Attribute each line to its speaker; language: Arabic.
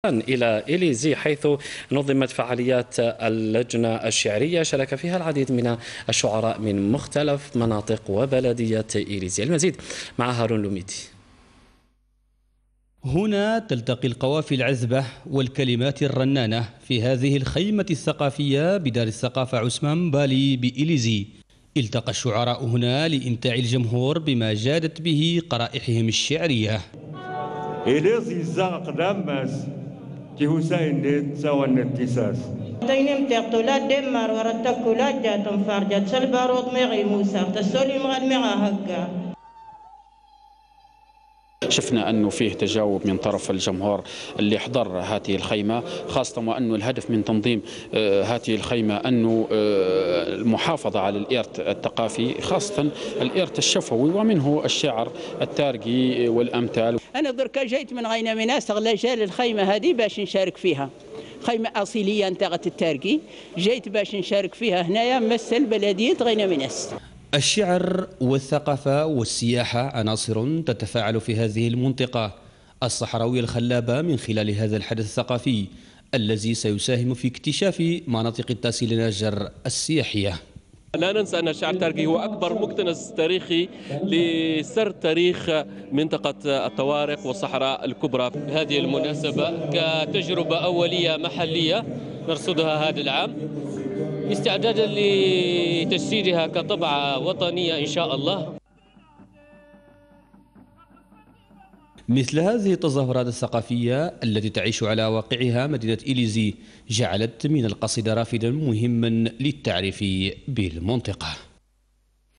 Speaker 1: إلى إليزي حيث نظمت فعاليات اللجنة الشعرية شارك فيها العديد من الشعراء من مختلف مناطق وبلدية إليزي. المزيد مع هارون لوميدي.
Speaker 2: هنا تلتقي القوافي العذبة والكلمات الرنانة في هذه الخيمة الثقافية بدار الثقافة عثمان بالي بإليزي. التقى الشعراء هنا لإمتاع الجمهور بما جادت به قرائحهم الشعرية.
Speaker 3: إليزي زاق دامس تهوسين ديت سوان التساس
Speaker 4: تينم تقتلات دمار ورتكلات جاتم فارجت سلباروت مغي موسى تسولي مغد مغا هكا.
Speaker 5: شفنا أنه فيه تجاوب من طرف الجمهور اللي حضر هذه الخيمة، خاصة وأنه الهدف من تنظيم هذه الخيمة أنه المحافظة على الإرث الثقافي، خاصة الإرث الشفوي ومنه الشعر التارجي والأمثال.
Speaker 6: أنا دركا جيت من غينا مناس غلجال الخيمة هذه باش نشارك فيها، خيمة أصيلية انتغت التارجي، جيت باش نشارك فيها هنايا مثل بلدية غينا مناس.
Speaker 2: الشعر والثقافة والسياحة عناصر تتفاعل في هذه المنطقة الصحراوية الخلابة من خلال هذا الحدث الثقافي الذي سيساهم في اكتشاف مناطق التاسي لنجر السياحية.
Speaker 7: لا ننسى أن الشعر التارجي هو أكبر مكتنس تاريخي لسرد تاريخ منطقة الطوارق والصحراء الكبرى.
Speaker 8: هذه المناسبة كتجربة أولية محلية نرصدها هذا العام استعدادا لتجسيدها كطبعة وطنية إن شاء الله.
Speaker 2: مثل هذه التظاهرات الثقافية التي تعيش على واقعها مدينة إليزي جعلت من القصيدة رافدا مهما للتعريف بالمنطقة.